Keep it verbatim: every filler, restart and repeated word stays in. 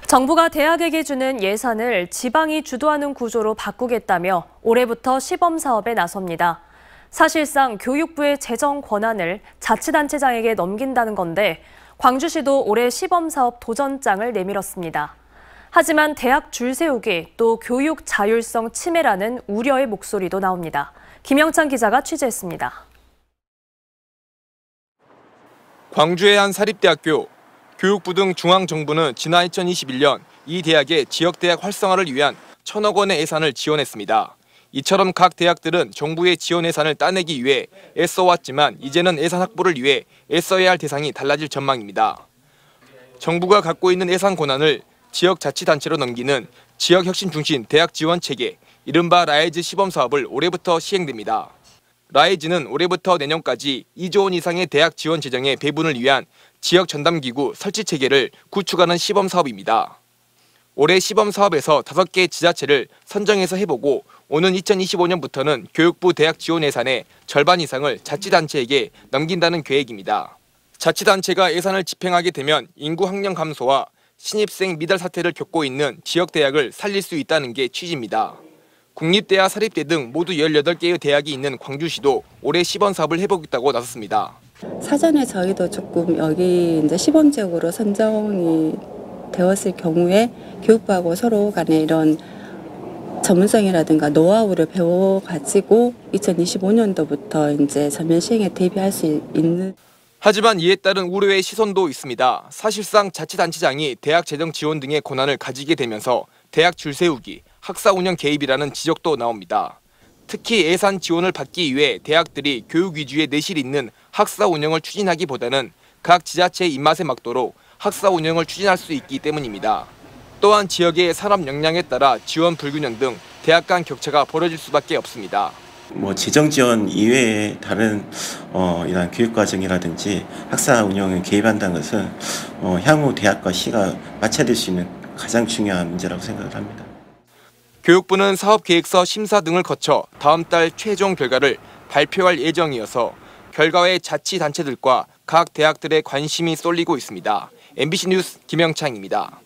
정부가 대학에게 주는 예산을 지방이 주도하는 구조로 바꾸겠다며 올해부터 시범 사업에 나섭니다. 사실상 교육부의 재정 권한을 자치단체장에게 넘긴다는 건데 광주시도 올해 시범 사업 도전장을 내밀었습니다. 하지만 대학 줄 세우기 또 교육 자율성 침해라는 우려의 목소리도 나옵니다. 김영찬 기자가 취재했습니다. 광주의 한 사립대학교. 교육부 등 중앙정부는 지난 이천이십일 년 이 대학의 지역대학 활성화를 위한 천억 원의 예산을 지원했습니다. 이처럼 각 대학들은 정부의 지원 예산을 따내기 위해 애써왔지만 이제는 예산 확보를 위해 애써야 할 대상이 달라질 전망입니다. 정부가 갖고 있는 예산 권한을 지역자치단체로 넘기는 지역혁신 중심 대학 지원 체계, 이른바 라이즈 시범 사업을 올해부터 시행됩니다. 라이즈는 올해부터 내년까지 이조 원 이상의 대학 지원 재정의 배분을 위한 지역 전담기구 설치 체계를 구축하는 시범 사업입니다. 올해 시범 사업에서 다섯 개 지자체를 선정해서 해보고 오는 이천이십오 년부터는 교육부 대학 지원 예산의 절반 이상을 자치단체에게 넘긴다는 계획입니다. 자치단체가 예산을 집행하게 되면 인구 학령 감소와 신입생 미달 사태를 겪고 있는 지역대학을 살릴 수 있다는 게 취지입니다. 국립대와 사립대 등 모두 열여덟 개의 대학이 있는 광주시도 올해 시범 사업을 해보겠다고 나섰습니다. 사전에 저희도 조금 여기 이제 시범 지역으로 선정이 되었을 경우에 교육부하고 서로 간에 이런 전문성이라든가 노하우를 배워가지고 이천이십오 년도부터 이제 전면 시행에 대비할 수 있는. 하지만 이에 따른 우려의 시선도 있습니다. 사실상 자치단체장이 대학 재정 지원 등의 권한을 가지게 되면서 대학 줄 세우기, 학사 운영 개입이라는 지적도 나옵니다. 특히 예산 지원을 받기 위해 대학들이 교육 위주의 내실 있는 학사 운영을 추진하기보다는 각 지자체의 입맛에 맞도록 학사 운영을 추진할 수 있기 때문입니다. 또한 지역의 산업 역량에 따라 지원 불균형 등 대학 간 격차가 벌어질 수밖에 없습니다. 뭐 재정 지원 이외에 다른 어, 이런 교육 과정이라든지 학사 운영에 개입한다는 것은 어, 향후 대학과 시가 맞춰질 수 있는 가장 중요한 문제라고 생각을 합니다. 교육부는 사업계획서 심사 등을 거쳐 다음 달 최종 결과를 발표할 예정이어서 결과에 자치단체들과 각 대학들의 관심이 쏠리고 있습니다. 엠비씨 뉴스 김영창입니다.